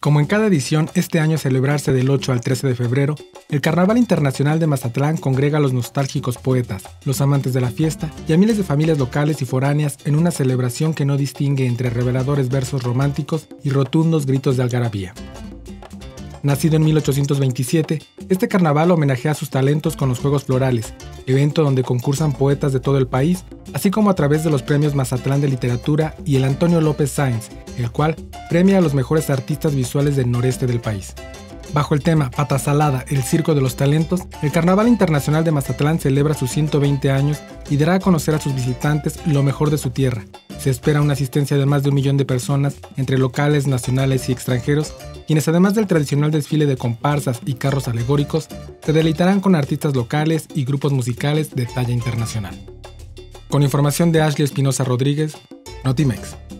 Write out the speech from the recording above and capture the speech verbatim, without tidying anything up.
Como en cada edición, este año celebrarse del ocho al trece de febrero, el Carnaval Internacional de Mazatlán congrega a los nostálgicos poetas, los amantes de la fiesta y a miles de familias locales y foráneas en una celebración que no distingue entre reveladores versos románticos y rotundos gritos de algarabía. Nacido en mil ochocientos veintisiete, este carnaval homenajea sus talentos con los Juegos Florales, evento donde concursan poetas de todo el país, así como a través de los premios Mazatlán de Literatura y el Antonio López Sáenz, el cual premia a los mejores artistas visuales del noreste del país. Bajo el tema Pata Salada, el circo de los talentos, el Carnaval Internacional de Mazatlán celebra sus ciento veinte años y dará a conocer a sus visitantes lo mejor de su tierra. Se espera una asistencia de más de un millón de personas, entre locales, nacionales y extranjeros, quienes además del tradicional desfile de comparsas y carros alegóricos, se deleitarán con artistas locales y grupos musicales de talla internacional. Con información de Ashley Espinosa Rodríguez, Notimex.